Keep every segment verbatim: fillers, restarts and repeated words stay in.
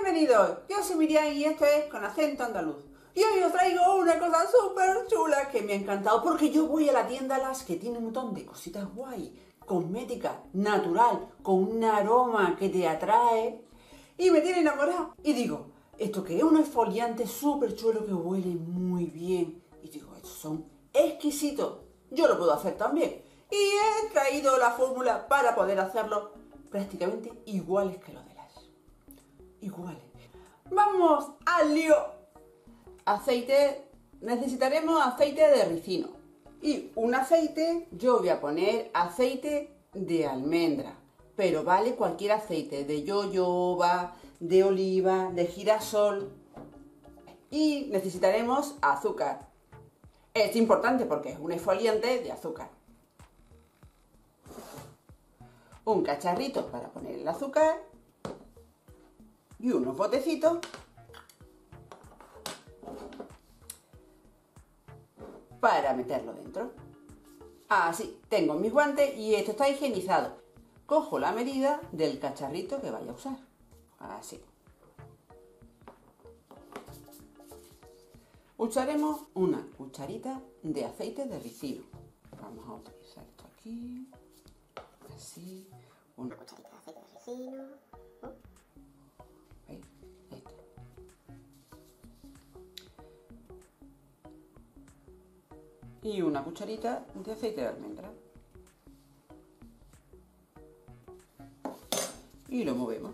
Bienvenidos, yo soy Miriam y esto es Con Acento Andaluz. Y hoy os traigo una cosa súper chula que me ha encantado porque yo voy a la tienda Las que tiene un montón de cositas guay, cosmética, natural, con un aroma que te atrae y me tiene enamorada. Y digo, ¿esto qué es? Un exfoliante súper chulo que huele muy bien. Y digo, estos son exquisitos, yo lo puedo hacer también. Y he traído la fórmula para poder hacerlo prácticamente iguales que los de Las. Iguales. Vamos al lío. Aceite, necesitaremos aceite de ricino. Y un aceite, yo voy a poner aceite de almendra. Pero vale cualquier aceite, de jojoba, de oliva, de girasol. Y necesitaremos azúcar. Es importante porque es un exfoliante de azúcar. Un cacharrito para poner el azúcar. Y unos botecitos para meterlo dentro. Así, tengo mis guantes y esto está higienizado. Cojo la medida del cacharrito que vaya a usar. Así. Usaremos una cucharita de aceite de ricino. Vamos a utilizar esto aquí. Así. Una cucharita de aceite de ricino. ¿Veis? Esto. Y una cucharita de aceite de almendra. Y lo movemos.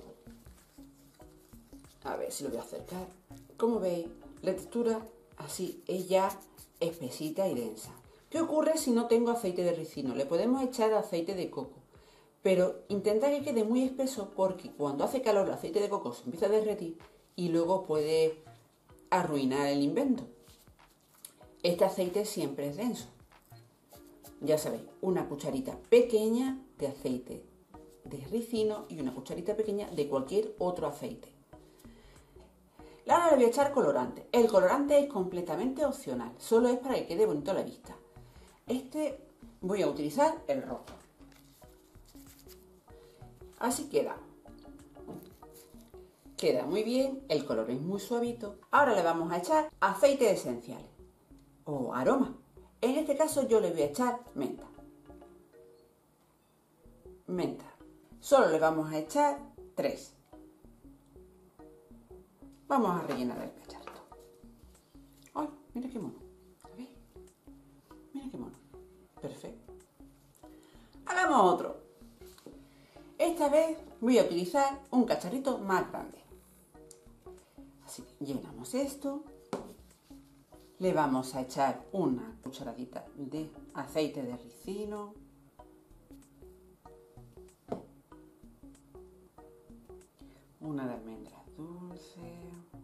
A ver si lo voy a acercar. Como veis, la textura así es ya espesita y densa. ¿Qué ocurre si no tengo aceite de ricino? Le podemos echar aceite de coco. Pero intenta que quede muy espeso porque cuando hace calor el aceite de coco se empieza a derretir y luego puede arruinar el invento. Este aceite siempre es denso. Ya sabéis, una cucharita pequeña de aceite de ricino y una cucharita pequeña de cualquier otro aceite. Ahora le voy a echar colorante. El colorante es completamente opcional, solo es para que quede bonito a la vista. Este voy a utilizar el rojo. Así queda. Queda muy bien, el color es muy suavito. Ahora le vamos a echar aceites esenciales o aroma. En este caso yo le voy a echar menta. Menta. Solo le vamos a echar tres. Vamos a rellenar el cacharrito. ¡Ay! Mira qué mono. ¿Veis? Mira qué mono. Perfecto. Hagamos otro. Esta vez voy a utilizar un cacharrito más grande. Así que llenamos esto. Le vamos a echar una cucharadita de aceite de ricino. Una de almendras dulce.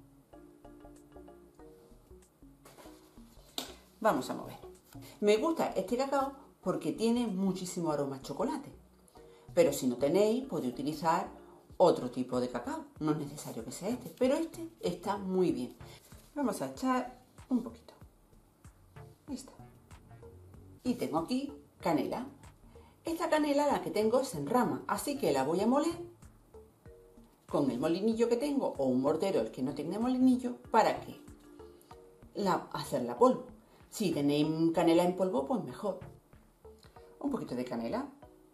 Vamos a mover. Me gusta este cacao porque tiene muchísimo aroma a chocolate. Pero si no tenéis, podéis utilizar otro tipo de cacao. No es necesario que sea este, pero este está muy bien. Vamos a echar un poquito. Ahí está. Y tengo aquí canela. Esta canela la que tengo es en rama, así que la voy a moler con el molinillo que tengo o un mortero el que no tiene molinillo para que la, hacerla polvo. Si tenéis canela en polvo, pues mejor. Un poquito de canela.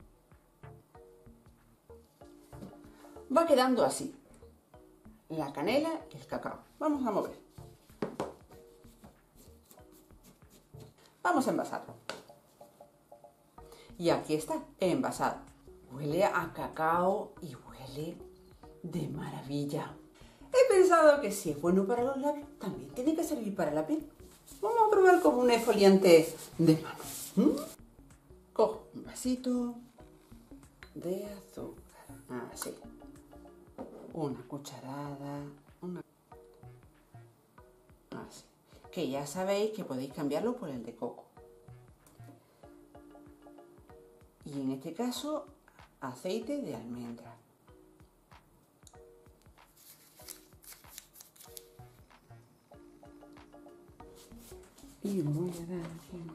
Va quedando así. La canela y el cacao. Vamos a mover. Vamos a envasarlo. Y aquí está, envasado. Huele a cacao y huele de maravilla. He pensado que si es bueno para los labios, también tiene que servir para la piel. Vamos a probar como un exfoliante de mano. ¿Mm? Cojo un vasito de azúcar. Así. Una cucharada. Una... Así. Que ya sabéis que podéis cambiarlo por el de coco. Y en este caso, aceite de almendra. Y voy a dar aquí.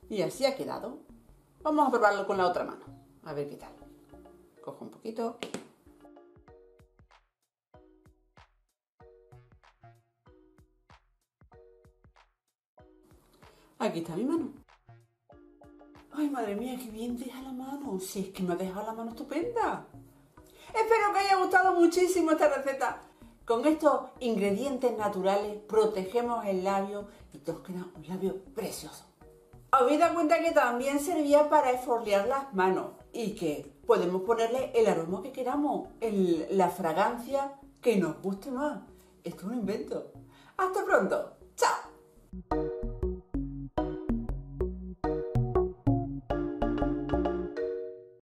Y así ha quedado. Vamos a probarlo con la otra mano. A ver qué tal. Cojo un poquito. Aquí está mi mano. Ay, madre mía, qué bien deja la mano. Si es que me ha dejado la mano estupenda. Espero que haya gustado muchísimo esta receta. Con estos ingredientes naturales protegemos el labio y nos queda un labio precioso. Os habéis dado cuenta que también servía para esfoliar las manos y que podemos ponerle el aroma que queramos, el, la fragancia que nos guste más. Esto es un invento. ¡Hasta pronto! ¡Chao!